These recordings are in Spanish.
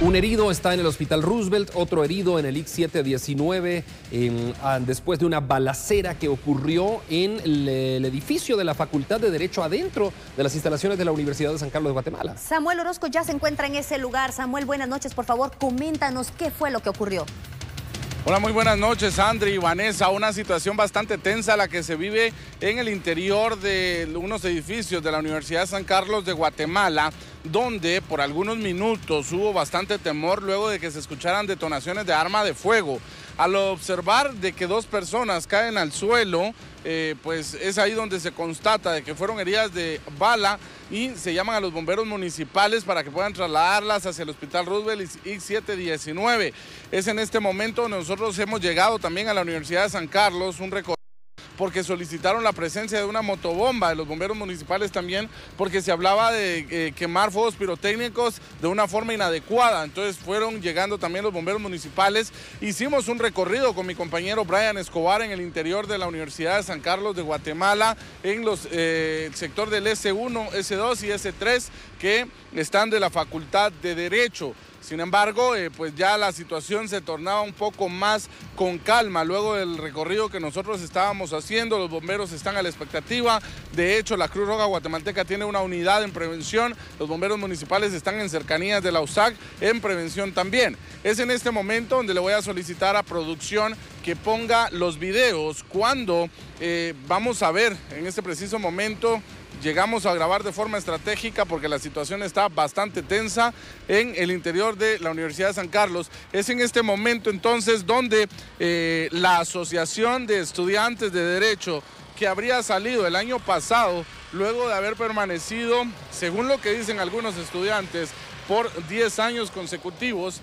Un herido está en el Hospital Roosevelt, otro herido en el IC-719, después de una balacera que ocurrió en el edificio de la Facultad de Derecho adentro de las instalaciones de la Universidad de San Carlos de Guatemala. Samuel Orozco ya se encuentra en ese lugar. Samuel, buenas noches, por favor, coméntanos qué fue lo que ocurrió. Hola, muy buenas noches, Andri y Vanessa. Una situación bastante tensa la que se vive en el interior de unos edificios de la Universidad de San Carlos de Guatemala, donde por algunos minutos hubo bastante temor luego de que se escucharan detonaciones de arma de fuego. Al observar de que dos personas caen al suelo, pues es ahí donde se constata de que fueron heridas de bala y se llaman a los bomberos municipales para que puedan trasladarlas hacia el Hospital Roosevelt IC-719. Es en este momento nosotros hemos llegado también a la Universidad de San Carlos, un recorrido porque solicitaron la presencia de una motobomba de los bomberos municipales también, porque se hablaba de quemar fuegos pirotécnicos de una forma inadecuada. Entonces fueron llegando también los bomberos municipales. Hicimos un recorrido con mi compañero Brian Escobar en el interior de la Universidad de San Carlos de Guatemala, en el sector del S1, S2 y S3, que están de la Facultad de Derecho. Sin embargo, pues ya la situación se tornaba un poco más con calma luego del recorrido que nosotros estábamos haciendo. Los bomberos están a la expectativa. De hecho, la Cruz Roja Guatemalteca tiene una unidad en prevención. Los bomberos municipales están en cercanías de la USAC en prevención también. Es en este momento donde le voy a solicitar a producción que ponga los videos cuando vamos a ver en este preciso momento. Llegamos a grabar de forma estratégica porque la situación está bastante tensa en el interior de la Universidad de San Carlos. Es en este momento entonces donde la Asociación de Estudiantes de Derecho, que habría salido el año pasado luego de haber permanecido, según lo que dicen algunos estudiantes, por 10 años consecutivos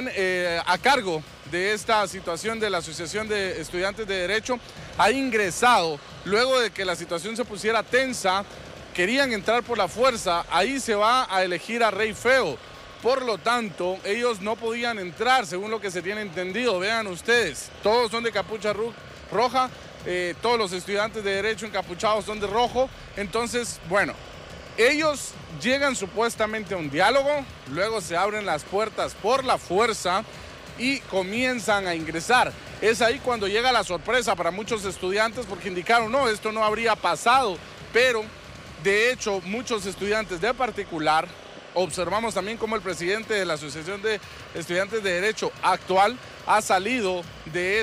a cargo de esta situación de la Asociación de Estudiantes de Derecho, ha ingresado luego de que la situación se pusiera tensa. Querían entrar por la fuerza, ahí se va a elegir a Rey Feo. Por lo tanto, ellos no podían entrar, según lo que se tiene entendido. Vean ustedes, todos son de capucha roja, todos los estudiantes de Derecho encapuchados son de rojo. Entonces, bueno, ellos llegan supuestamente a un diálogo, luego se abren las puertas por la fuerza y comienzan a ingresar. Es ahí cuando llega la sorpresa para muchos estudiantes porque indicaron, no, esto no habría pasado, pero de hecho muchos estudiantes de particular, observamos también como el presidente de la Asociación de Estudiantes de Derecho actual ha salido de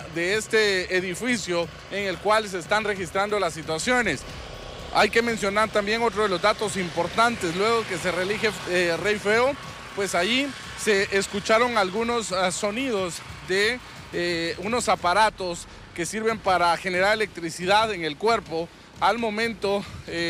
este edificio en el cual se están registrando las situaciones. Hay que mencionar también otro de los datos importantes, luego que se reelige Rey Feo, pues allí se escucharon algunos sonidos de unos aparatos que sirven para generar electricidad en el cuerpo al momento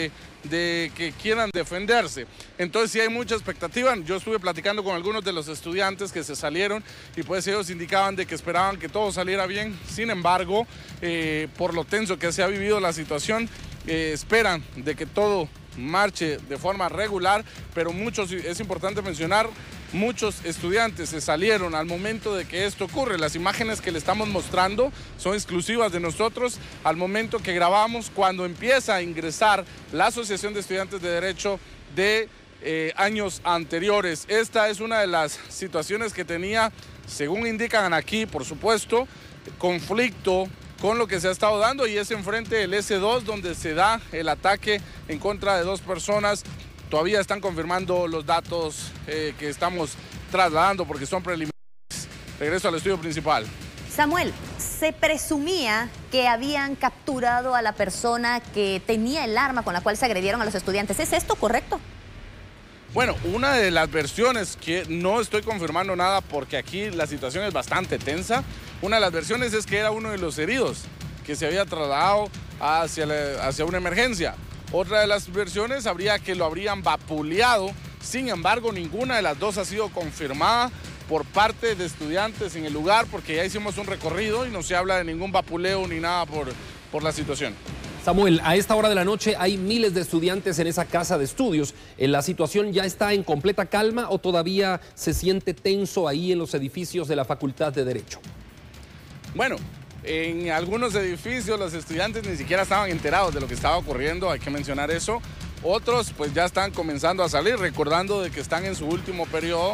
de que quieran defenderse. Entonces sí hay mucha expectativa. Yo estuve platicando con algunos de los estudiantes que se salieron y pues ellos indicaban de que esperaban que todo saliera bien. Sin embargo, por lo tenso que se ha vivido la situación, esperan de que todo marche de forma regular, pero muchos, es importante mencionar, muchos estudiantes se salieron al momento de que esto ocurre. Las imágenes que le estamos mostrando son exclusivas de nosotros al momento que grabamos cuando empieza a ingresar la Asociación de Estudiantes de Derecho de años anteriores. Esta es una de las situaciones que tenía, según indican aquí, por supuesto, conflicto con lo que se ha estado dando, y es enfrente del S2 donde se da el ataque en contra de dos personas. Todavía están confirmando los datos que estamos trasladando porque son preliminares. Regreso al estudio principal. Samuel, se presumía que habían capturado a la persona que tenía el arma con la cual se agredieron a los estudiantes. ¿Es esto correcto? Bueno, una de las versiones, que no estoy confirmando nada porque aquí la situación es bastante tensa, una de las versiones es que era uno de los heridos que se había trasladado hacia una emergencia. Otra de las versiones habría que lo habrían vapuleado. Sin embargo, ninguna de las dos ha sido confirmada por parte de estudiantes en el lugar, porque ya hicimos un recorrido y no se habla de ningún vapuleo ni nada por la situación. Samuel, a esta hora de la noche hay miles de estudiantes en esa casa de estudios. ¿La situación ya está en completa calma o todavía se siente tenso ahí en los edificios de la Facultad de Derecho? Bueno, en algunos edificios los estudiantes ni siquiera estaban enterados de lo que estaba ocurriendo, hay que mencionar eso. Otros pues ya están comenzando a salir, recordando de que están en su último periodo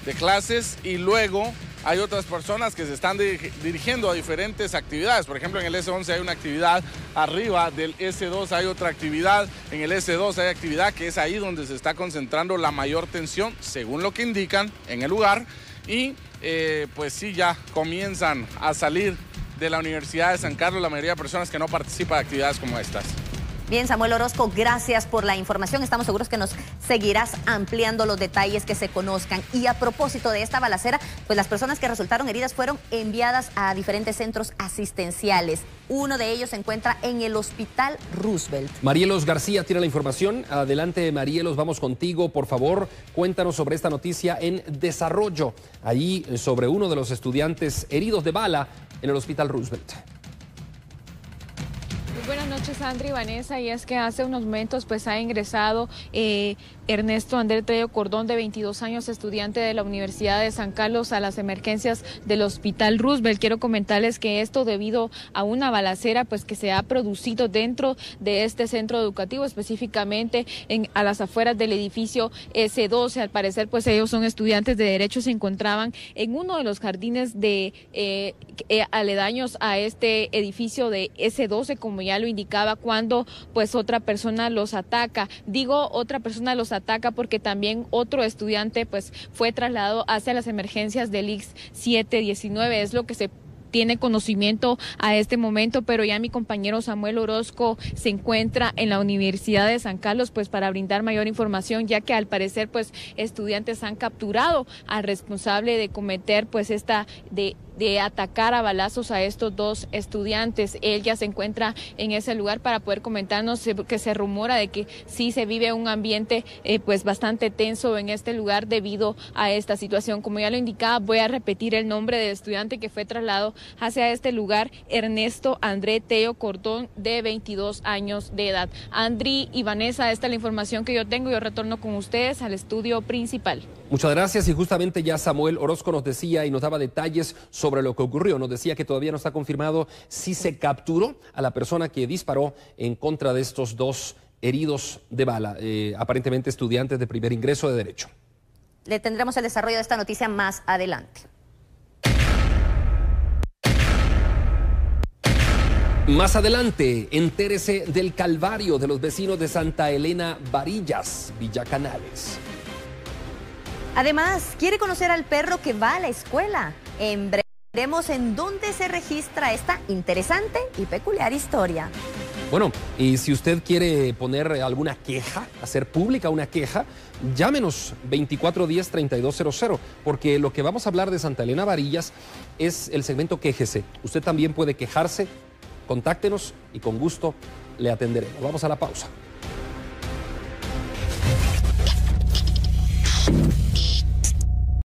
de clases, y luego hay otras personas que se están dirigiendo a diferentes actividades. Por ejemplo, en el S11 hay una actividad, arriba del S2 hay otra actividad, en el S2 hay actividad que es ahí donde se está concentrando la mayor tensión, según lo que indican en el lugar, y pues sí, ya comienzan a salir de la Universidad de San Carlos la mayoría de personas que no participan de actividades como estas. Bien, Samuel Orozco, gracias por la información. Estamos seguros que nos seguirás ampliando los detalles que se conozcan. Y a propósito de esta balacera, pues las personas que resultaron heridas fueron enviadas a diferentes centros asistenciales. Uno de ellos se encuentra en el Hospital Roosevelt. Marielos García tiene la información. Adelante, Marielos, vamos contigo. Por favor, cuéntanos sobre esta noticia en desarrollo. Allí sobre uno de los estudiantes heridos de bala en el Hospital Roosevelt. Buenas noches, André y Vanessa, y es que hace unos momentos pues ha ingresado Ernesto André Tello Cordón, de 22 años, estudiante de la Universidad de San Carlos, a las emergencias del Hospital Roosevelt. Quiero comentarles que esto debido a una balacera pues que se ha producido dentro de este centro educativo, específicamente a las afueras del edificio S12. Al parecer pues ellos son estudiantes de Derecho, se encontraban en uno de los jardines de aledaños a este edificio de S12, como ya lo indicaba, cuando pues otra persona los ataca. Digo otra persona los ataca porque también otro estudiante pues fue trasladado hacia las emergencias del IX 719, es lo que se tiene conocimiento a este momento, pero ya mi compañero Samuel Orozco se encuentra en la Universidad de San Carlos pues para brindar mayor información, ya que al parecer pues estudiantes han capturado al responsable de cometer pues de atacar a balazos a estos dos estudiantes. Él ya se encuentra en ese lugar para poder comentarnos que se rumora de que sí se vive un ambiente pues bastante tenso en este lugar debido a esta situación. Como ya lo indicaba, voy a repetir el nombre del estudiante que fue trasladado hacia este lugar: Ernesto André Tello Cordón, de 22 años de edad. Andri y Vanessa, esta es la información que yo tengo. Yo retorno con ustedes al estudio principal. Muchas gracias, y justamente ya Samuel Orozco nos decía y nos daba detalles sobre lo que ocurrió. Nos decía que todavía no está confirmado si se capturó a la persona que disparó en contra de estos dos heridos de bala, aparentemente estudiantes de primer ingreso de Derecho. Le tendremos el desarrollo de esta noticia más adelante. Más adelante, entérese del calvario de los vecinos de Santa Elena Varillas, Villa Canales. Además, quiere conocer al perro que va a la escuela. En breve veremos en dónde se registra esta interesante y peculiar historia. Bueno, y si usted quiere poner alguna queja, hacer pública una queja, llámenos 2410-3200, porque lo que vamos a hablar de Santa Elena Varillas es el segmento Quéjese. Usted también puede quejarse, contáctenos y con gusto le atenderemos. Vamos a la pausa.